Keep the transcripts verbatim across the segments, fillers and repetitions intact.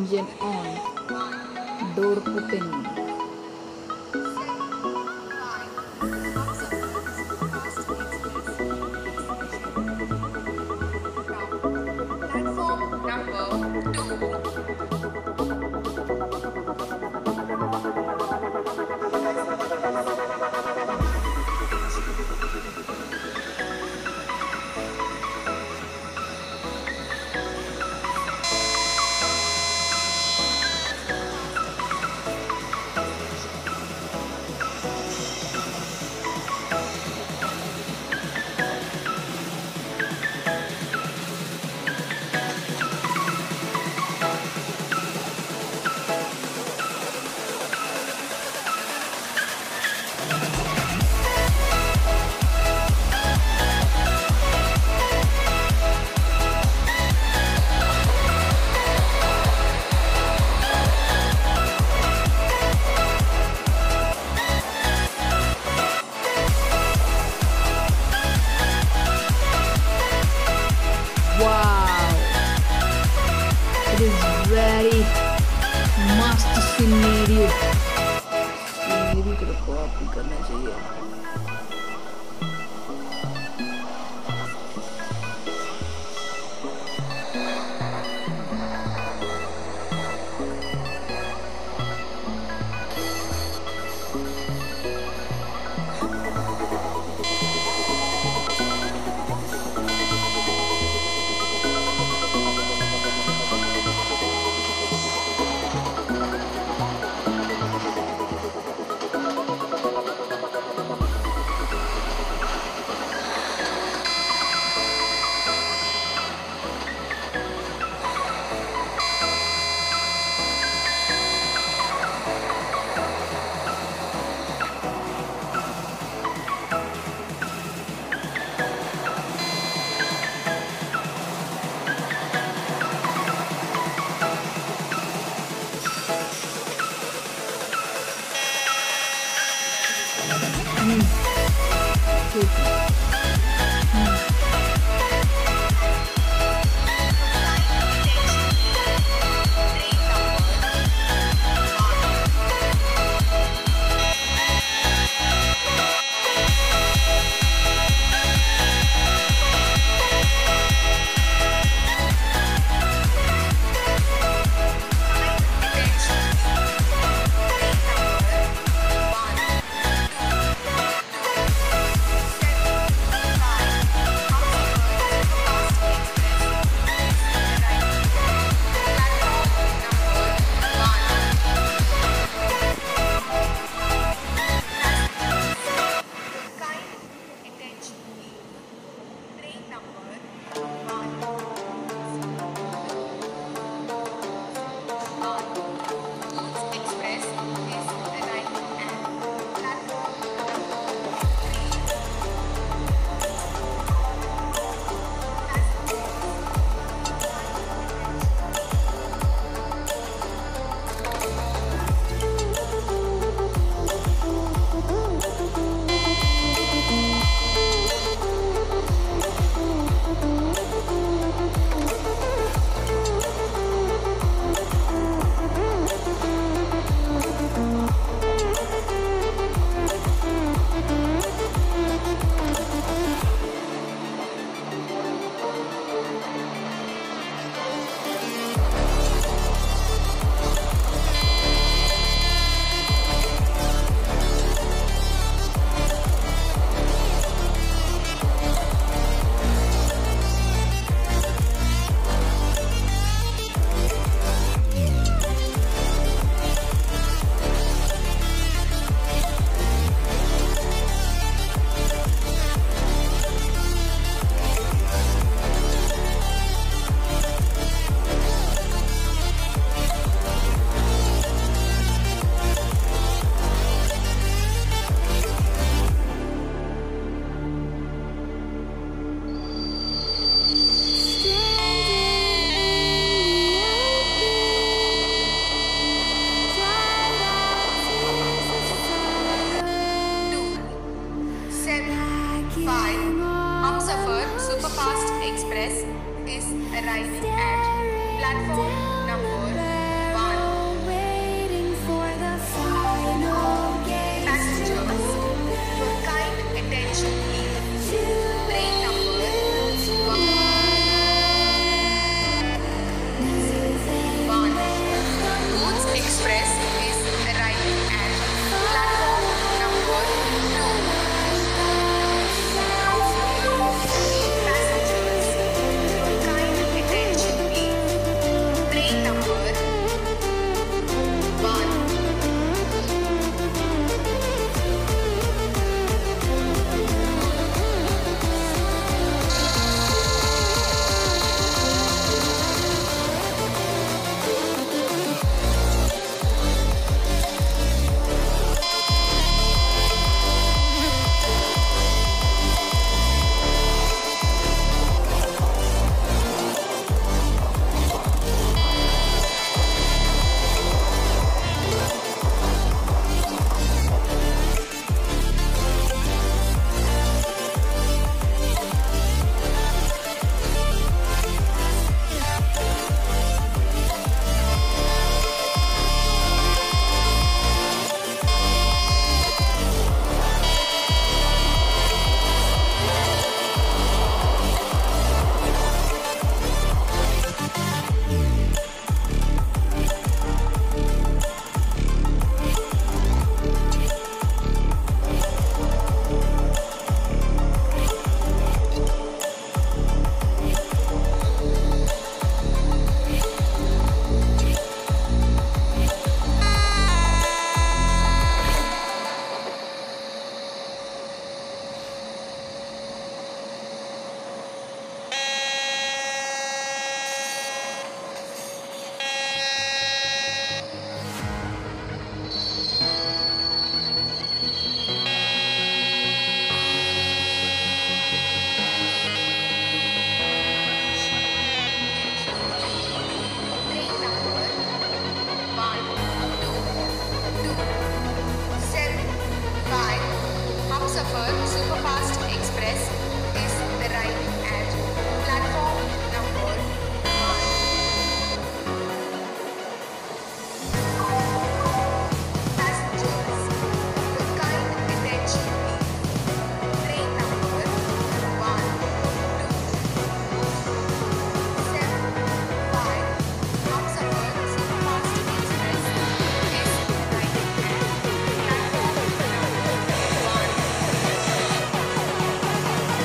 Engine on. Door open. Platform number two. It is very must scenario. Scenario को copy करना चाहिए. Humsafar Superfast Express is arriving at platform number Passengers, your kind attention please. Train number one. Goods Express is arriving at platform number two. Passengers, your kind attention please. Train number one. Train number one, two, two, seven, five. Humsafar Superfast Express is arriving at platform number one. Passengers, your kind attention please. Train number one, two, seven, five. Hamsafar Superfast Express is arriving at platform number one.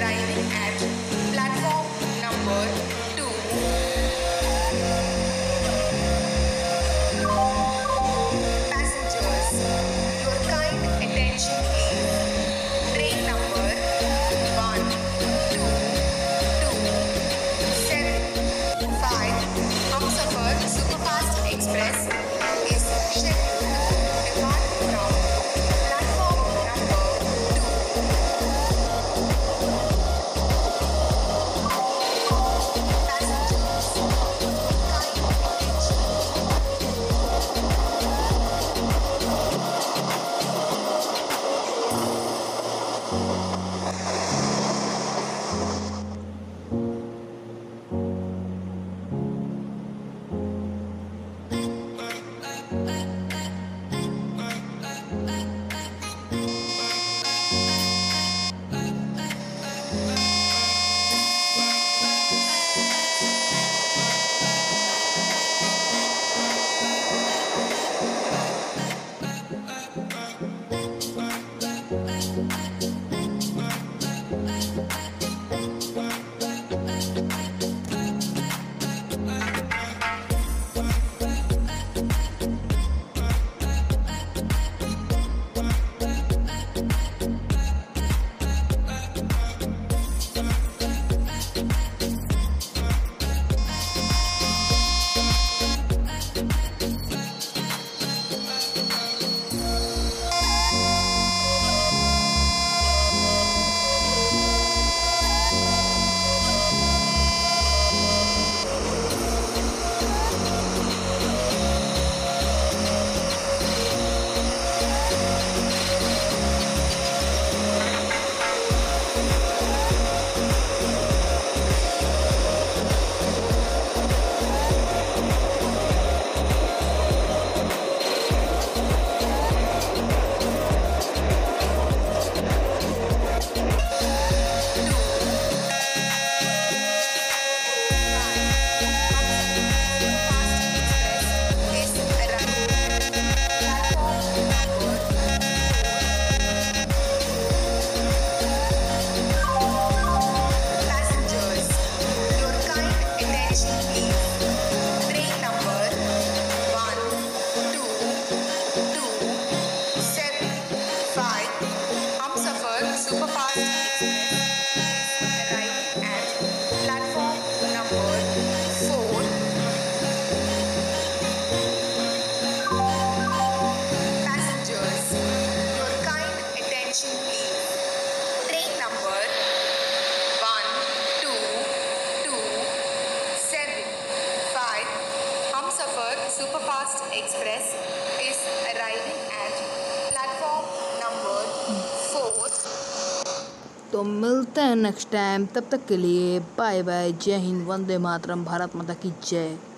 arriving at platform number two. Passengers, your kind attention please. Train number one, two, two, seven, five, Humsafar Superfast Express is scheduled to depart from platform number two. Passengers, kind attention. Passengers, your kind attention please. Train number one, two, two, seven, five, Humsafar Superfast Express is arriving at platform number four. Passengers, your kind attention please. Train number one, two, two, seven, five, Humsafar Superfast Express is arriving at platform number four. तो मिलते हैं next time, तब तक के लिए bye bye, जय हिंद, वंदे मातरम, भारत माता की जय।